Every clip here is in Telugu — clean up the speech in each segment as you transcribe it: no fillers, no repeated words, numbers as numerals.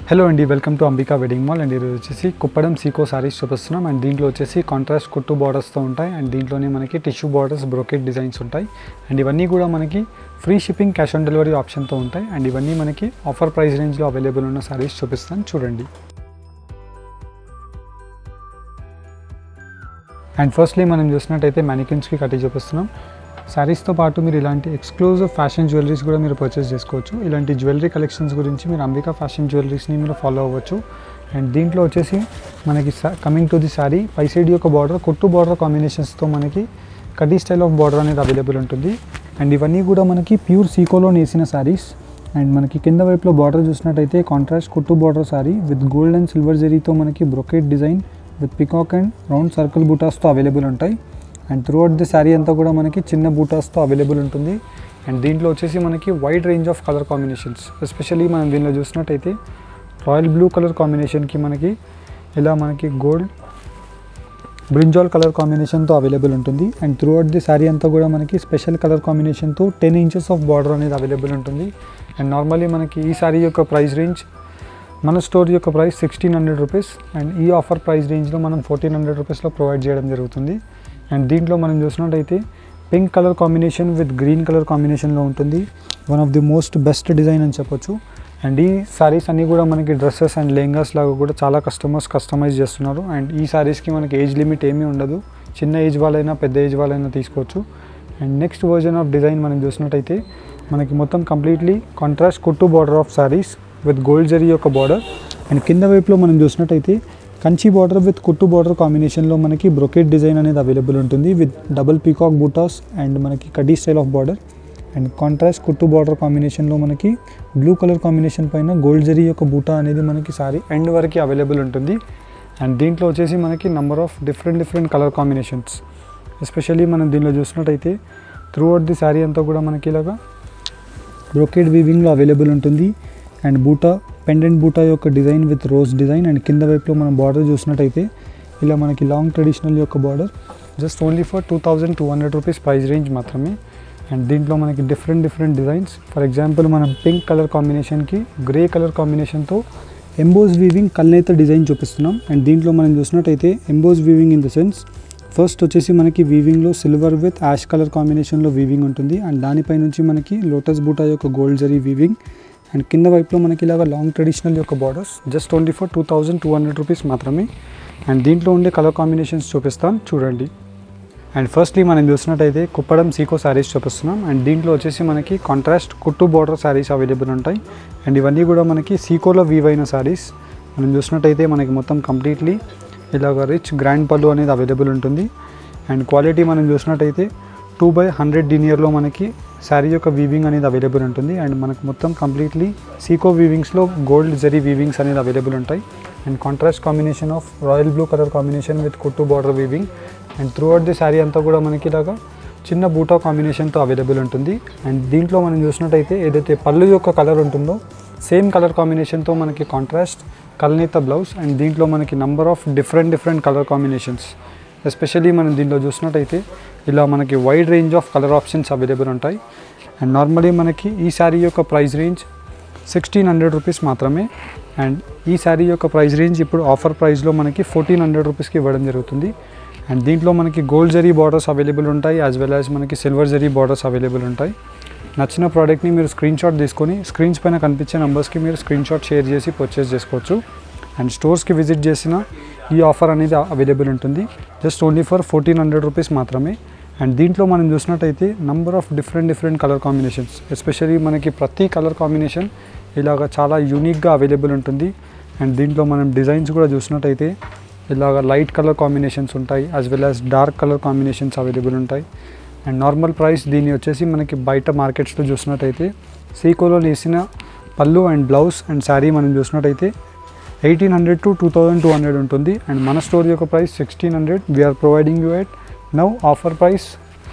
హలో అండి, welcome to Ambika wedding mall. And ఈరోజు వచ్చేసి కుప్పడం సీకో సారీస్ చూపిస్తున్నాం. అండ్ దీంట్లో వచ్చేసి కాంట్రాస్ట్ కుట్టు బార్డర్స్తో ఉంటాయి. అండ్ దీంట్లోనే మనకి టిష్యూ బార్డర్స్, బ్రోకెట్ డిజైన్స్ ఉంటాయి. అండ్ ఇవన్నీ కూడా మనకి free shipping, cash on delivery ఆప్షన్తో ఉంటాయి. అండ్ ఇవన్నీ మనకి ఆఫర్ ప్రైస్ రేంజ్లో అవైలబుల్ ఉన్న సారీస్ చూపిస్తాను, చూడండి. అండ్ ఫస్ట్లీ మనం చూసినట్టయితే మ్యానిక్యూన్స్కి కట్టి చూపిస్తున్నాం. శారీస్తో పాటు మీరు ఇలాంటి ఎక్స్క్లూజివ్ ఫ్యాషన్ జ్యువెలరీస్ కూడా మీరు పర్చేస్ చేసుకోవచ్చు. ఇలాంటి జ్యువెలరీ కలెక్షన్స్ గురించి మీరు అంబికా ఫ్యాషన్ జ్యువెలరీస్ని మీరు ఫాలో అవ్వచ్చు. అండ్ దీంట్లో వచ్చేసి మనకి కమింగ్ టు ది శారీ పై సైడ్ యొక్క బార్డర్ కుట్టు బార్డర్ కాంబినేషన్స్తో మనకి కడ్డీ స్టైల్ ఆఫ్ బార్డర్ అనేది అవైలబుల్ ఉంటుంది. అండ్ ఇవన్నీ కూడా మనకి ప్యూర్ సీకోలో నేసిన శారీస్. అండ్ మనకి కింద వైపులో బార్డర్ చూసినట్టయితే కాంట్రాస్ట్ కుట్టు border sari with gold and silver జరీతో మనకి brocade design with peacock and round circle బూటాస్తో అవైలబుల్ ఉంటాయి. And throughout the sari అంతా కూడా మనకి చిన్న బూటాస్తో అవైలబుల్ ఉంటుంది. అండ్ దీంట్లో వచ్చేసి మనకి wide range of colour combinations, especially మనం దీనిలో చూసినట్టయితే రాయల్ బ్లూ కలర్ కాంబినేషన్కి మనకి ఇలా మనకి గోల్డ్ బ్రింజాల్ కలర్ కాంబినేషన్తో అవైలబుల్ ఉంటుంది. And throughout the sari అంతా కూడా మనకి స్పెషల్ కలర్ కాంబినేషన్తో 10 inches ఆఫ్ బార్డర్ అనేది అవైలబుల్ ఉంటుంది. అండ్ నార్మల్లీ మనకి ఈ శారీ యొక్క ప్రైస్ రేంజ్, మన స్టోర్ యొక్క ప్రైస్ 1600 రూపీస్. అండ్ ఈ ఆఫర్ ప్రైస్ రేంజ్లో మనం 1400 రూపీస్లో ప్రొవైడ్ చేయడం జరుగుతుంది. అండ్ దీంట్లో మనం చూసినట్టయితే pink colour combination with green colour కాంబినేషన్లో ఉంటుంది. One of the most best design అని చెప్పొచ్చు. అండ్ ఈ సారీస్ అన్నీ కూడా మనకి డ్రెస్సెస్ అండ్ లెహంగాస్ లాగా కూడా చాలా కస్టమర్స్ కస్టమైజ్ చేస్తున్నారు. అండ్ ఈ సారీస్కి మనకి ఏజ్ లిమిట్ ఏమీ ఉండదు, చిన్న ఏజ్ వాళ్ళైనా పెద్ద ఏజ్ వాళ్ళైనా తీసుకోవచ్చు. And next version of design మనం చూసినట్టయితే మనకి మొత్తం కంప్లీట్లీ కాంట్రాస్ట్ కుట్టు border of saris with gold జరీ యొక్క బార్డర్. అండ్ కింద వైపులో మనం చూసినట్టయితే కంచి బార్డర్ విత్ కుట్టు బార్డర్ కాంబినేషన్లో మనకి బ్రొకెట్ డిజైన్ అనేది అవైలబుల్ ఉంటుంది విత్ డబుల్ పీకాక్ బూటాస్ అండ్ మనకి కడ్డీ style of border. And contrast కుట్టు బార్డర్ కాంబినేషన్లో మనకి బ్లూ కలర్ కాంబినేషన్ పైన గోల్డ్ జరీ యొక్క బూటా అనేది మనకి సారీ ఎండ్ వరకు అవైలబుల్ ఉంటుంది. అండ్ దీంట్లో వచ్చేసి మనకి number of different colour combinations, especially మనం దీనిలో చూసినట్టయితే త్రూ అవుట్ ది శారీ అంతా కూడా మనకి ఇలాగా బ్రొకెట్ వీవింగ్లో అవైలబుల్ ఉంటుంది. అండ్ బూటా పెండెంట్ బూటా యొక్క design with rose design. And కింద వైపులో మనం బార్డర్ చూసినట్టయితే ఇలా మనకి లాంగ్ ట్రెడిషనల్ యొక్క border just only for 2200 rupees price range మాత్రమే. అండ్ దీంట్లో మనకి డిఫరెంట్ డిజైన్స్, ఫర్ ఎగ్జాంపుల్ మనం పింక్ కలర్ కాంబినేషన్కి గ్రే కలర్ కాంబినేషన్తో ఎంబోజ్ వీవింగ్ కల్నేత డిజైన్ చూపిస్తున్నాం. అండ్ దీంట్లో మనం చూసినట్టయితే emboss weaving in the sense first వచ్చేసి మనకి వీవింగ్లో సిల్వర్ విత్ యాష్ కలర్ కాంబినేషన్లో వీవింగ్ ఉంటుంది. అండ్ దానిపై నుంచి మనకి లోటస్ బూటా యొక్క గోల్డ్ జరీ వీవింగ్. అండ్ కింద వైపులో మనకి ఇలాగ లాంగ్ ట్రెడిషనల్ యొక్క borders just only for 2200 rupees మాత్రమే. అండ్ దీంట్లో ఉండే కలర్ కాంబినేషన్స్ చూపిస్తాను, చూడండి. అండ్ ఫస్ట్లీ మనం చూసినట్టయితే కుప్పడం సీకో శారీస్ చూపిస్తున్నాం. అండ్ దీంట్లో వచ్చేసి మనకి కాంట్రాస్ట్ కుట్టు బార్డర్ శారీస్ అవైలబుల్ ఉంటాయి. అండ్ ఇవన్నీ కూడా మనకి సీకోలో వీవ్ అయిన శారీస్. మనం చూసినట్టయితే మనకి మొత్తం కంప్లీట్లీ ఇలాగ రిచ్ గ్రాండ్ పళ్ళు అనేది అవైలబుల్ ఉంటుంది. అండ్ క్వాలిటీ మనం చూసినట్టయితే 2/100 డీనియర్లో మనకి శారీ యొక్క వీవింగ్ అనేది అవైలబుల్ ఉంటుంది. అండ్ మనకు మొత్తం కంప్లీట్లీ సీకో వీవింగ్స్లో గోల్డ్ జరీ వీవింగ్స్ అనేది అవైలబుల్ ఉంటాయి. And contrast combination of royal blue colour combination with కుట్టు border weaving. And throughout the sari అంతా కూడా మనకి ఇలాగా చిన్న బూటా కాంబినేషన్తో అవైలబుల్ ఉంటుంది. అండ్ దీంట్లో మనం చూసినట్టయితే ఏదైతే పళ్ళు యొక్క కలర్ ఉంటుందో సేమ్ కలర్ కాంబినేషన్తో మనకి కాంట్రాస్ట్ కల్నేత బ్లౌజ్. అండ్ దీంట్లో మనకి number of different colour combinations, especially మనం దీంట్లో చూసినట్టయితే ఇలా మనకి wide range of colour options available ఉంటాయి. అండ్ నార్మలీ మనకి ఈ శారీ యొక్క ప్రైస్ రేంజ్ 1600 రూపీస్ మాత్రమే. అండ్ ఈ శారీ యొక్క ప్రైస్ రేంజ్ ఇప్పుడు ఆఫర్ ప్రైస్లో మనకి 1400 రూపీస్కి ఇవ్వడం జరుగుతుంది. అండ్ దీంట్లో మనకి గోల్డ్ జరీ బార్డర్స్ అవైలబుల్ ఉంటాయి, యాజ్ వెల్ యాజ్ మనకి సిల్వర్ జరీ బార్డర్స్ అవైలబుల్ ఉంటాయి. నచ్చిన ప్రోడక్ట్ని మీరు స్క్రీన్ షాట్ తీసుకొని స్క్రీన్స్ పైన కనిపించే నెంబర్స్కి మీరు స్క్రీన్ షాట్ షేర్ చేసి పర్చేస్ చేసుకోవచ్చు. అండ్ స్టోర్స్కి విజిట్ చేసిన ఈ ఆఫర్ అనేది అవైలబుల్ ఉంటుంది జస్ట్ ఓన్లీ ఫర్ 1400 రూపీస్ మాత్రమే. అండ్ దీంట్లో మనం చూసినట్టయితే number of different colour combinations, especially మనకి ప్రతి కలర్ కాంబినేషన్ ఇలాగ చాలా యూనిక్గా అవైలబుల్ ఉంటుంది. అండ్ దీంట్లో మనం డిజైన్స్ కూడా చూసినట్టయితే ఇలాగ లైట్ కలర్ కాంబినేషన్స్ ఉంటాయి, as well as dark colour combinations available ఉంటాయి. అండ్ నార్మల్ ప్రైస్ దీని వచ్చేసి మనకి బయట మార్కెట్స్లో చూసినట్టయితే సీకోలో నేసిన పళ్ళు అండ్ బ్లౌజ్ అండ్ శారీ మనం చూసినట్టయితే 1800 to 2200 ఉంటుంది. అండ్ మన స్టోర్ యొక్క price 1600. We're providing you at now offer price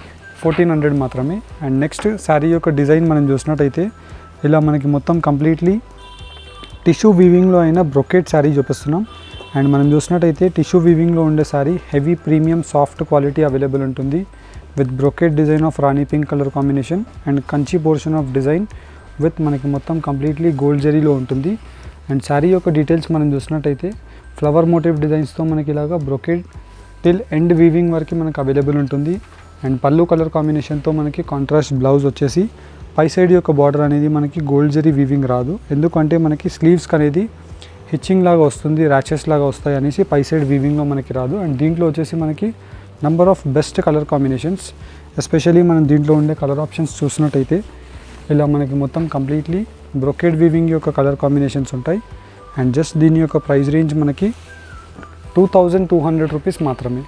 1400 మాత్రమే. అండ్ నెక్స్ట్ శారీ యొక్క డిజైన్ మనం చూసినట్టయితే ఇలా మనకి మొత్తం కంప్లీట్లీ టిష్యూ వీవింగ్లో అయిన బ్రొకెట్ శారీ చూపిస్తున్నాం. అండ్ మనం చూసినట్టయితే టిష్యూ వీవింగ్లో ఉండే sari heavy premium soft quality available ఉంటుంది విత్ బ్రొకెట్ డిజైన్ ఆఫ్ రాణి pink colour combination. And Kanchi portion of design with మనకి మొత్తం కంప్లీట్లీ గోల్డ్ జరీలో ఉంటుంది. అండ్ శారీ యొక్క డీటెయిల్స్ మనం చూసినట్టయితే ఫ్లవర్ మోటివ్ డిజైన్స్తో మనకి ఇలాగా బ్రొకేడ్ టిల్ ఎండ్ వీవింగ్ వరకు మనకు అవైలబుల్ ఉంటుంది. అండ్ పళ్ళు కలర్ కాంబినేషన్తో మనకి కాంట్రాస్ట్ బ్లౌజ్ వచ్చేసి పై సైడ్ యొక్క బార్డర్ అనేది మనకి గోల్డ్ జరీ వీవింగ్ రాదు, ఎందుకంటే మనకి స్లీవ్స్కి అనేది హిచ్చింగ్ లాగా వస్తుంది, ర్యాచెస్ లాగా వస్తాయి అనేసి పై సైడ్ వీవింగ్లో మనకి రాదు. అండ్ దీంట్లో వచ్చేసి మనకి number of best colour combinations, especially మనం దీంట్లో ఉండే కలర్ ఆప్షన్స్ చూసినట్టయితే ఇలా మనకి మొత్తం కంప్లీట్లీ బ్రొకేడ్ వీవింగ్ యొక్క కలర్ కాంబినేషన్స్ ఉంటాయి. అండ్ జస్ట్ దీని యొక్క ప్రైస్ రేంజ్ మనకి 2200 రూపీస్ మాత్రమే.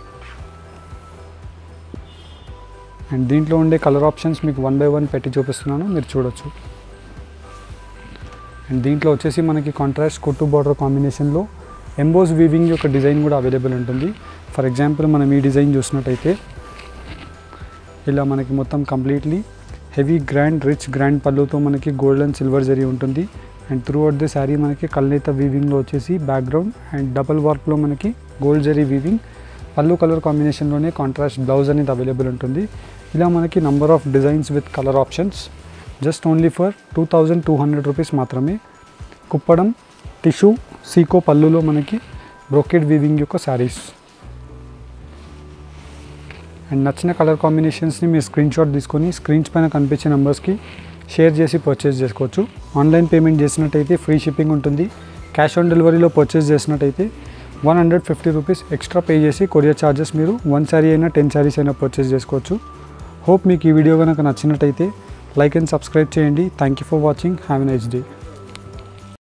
అండ్ దీంట్లో ఉండే కలర్ ఆప్షన్స్ మీకు 1 by 1 పెట్టి చూపిస్తున్నాను, మీరు చూడొచ్చు. అండ్ దీంట్లో వచ్చేసి మనకి కాంట్రాస్ట్ కుట్టు బార్డర్ కాంబినేషన్లో ఎంబోస్ వీవింగ్ యొక్క డిజైన్ కూడా అవైలబుల్ ఉంటుంది. ఫర్ ఎగ్జాంపుల్ మనం ఈ డిజైన్ చూసినట్టయితే ఇలా మనకి మొత్తం completely heavy grand rich grand పళ్ళుతో మనకి గోల్డ్ అండ్ సిల్వర్ జరీ ఉంటుంది. And throughout the sari మనకి కల్నేత వీవింగ్లో వచ్చేసి బ్యాక్గ్రౌండ్ అండ్ డబల్ వర్క్లో మనకి gold zari weaving, pallu colour కాంబినేషన్లోనే కాంట్రాస్ట్ బ్లౌజ్ అనేది అవైలబుల్ ఉంటుంది. ఇలా మనకి number of designs with colour options just only for 2200 rupees మాత్రమే. కుప్పడం టిష్యూ సీకో పళ్ళులో మనకి బ్రోకెడ్ వీవింగ్ యొక్క శారీస్. అండ్ నచ్చిన కలర్ కాంబినేషన్స్ని మీరు స్క్రీన్ షాట్ తీసుకొని స్క్రీన్స్ పైన కనిపించే నెంబర్స్కి షేర్ చేసి పర్చేస్ చేసుకోవచ్చు. ఆన్లైన్ పేమెంట్ చేసినట్టయితే ఫ్రీ షిప్పింగ్ ఉంటుంది. క్యాష్ ఆన్ డెలివరీలో పర్చేస్ చేసినట్టయితే 150 రూపీస్ ఎక్స్ట్రా పే చేసి కొరియర్ ఛార్జెస్ మీరు 1 శారీ అయినా 10 శారీస్ అయినా పర్చేస్ చేసుకోవచ్చు. హోప్ మీకు ఈ వీడియో కనుక నచ్చినట్టయితే లైక్ అండ్ సబ్స్క్రైబ్ చేయండి. Thank you for watching. Have a nice day.